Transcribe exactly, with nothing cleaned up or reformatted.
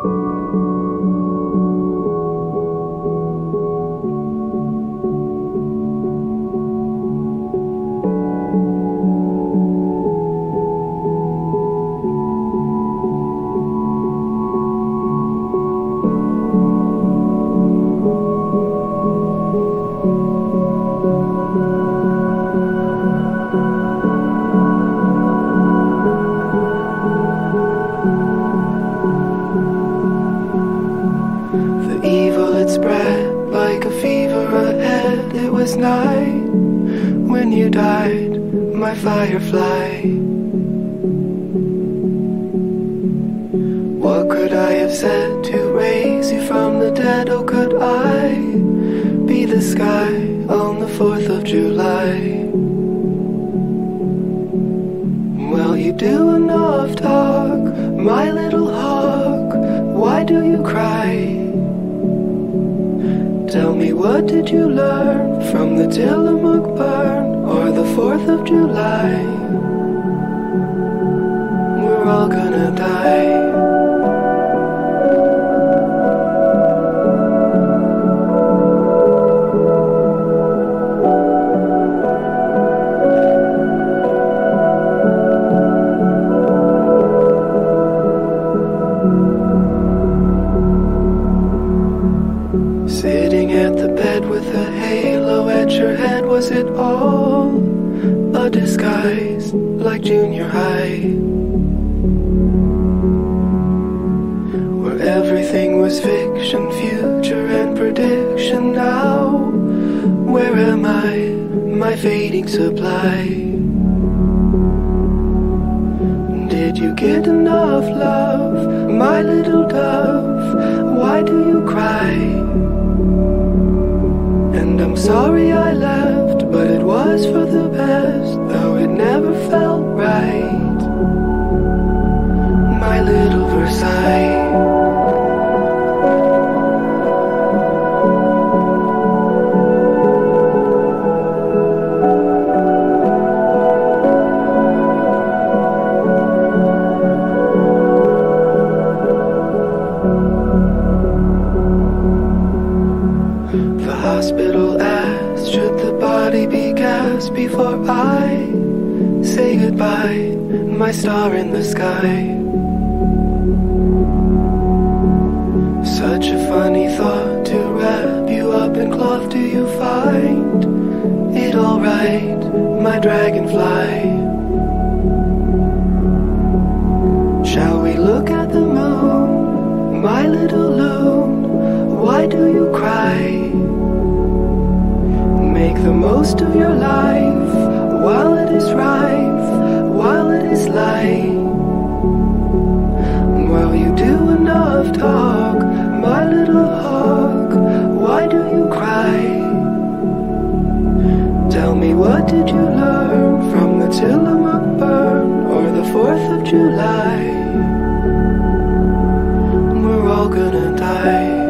Spread like a fever ahead. It was night when you died, my firefly. What could I have said to raise you from the dead? Oh, could I be the sky on the fourth of July? Well, you do enough talk, my little hawk. Why do you cry? Tell me, what did you learn from the Tillamook burn or the fourth of July? We're all gonna die. Sitting at the bed with a halo at your head, was it all a disguise like junior high? Where everything was fiction, future and prediction. Now, where am I, my fading supply? Did you get enough love, my little dove? Why do you cry? And I'm sorry I left, but it was for the best, though it never felt right. My little Versailles. Hospital asked, should the body be gassed before I say goodbye, my star in the sky? Such a funny thought to wrap you up in cloth. Do you find it alright, my dragonfly? Shall we look at the moon, my little loon? Why do you cry? Make the most of your life while it is rife, while it is light. While you do enough talk, my little hawk, why do you cry? Tell me, what did you learn from the Tillamook burn or the fourth of July? We're all gonna die.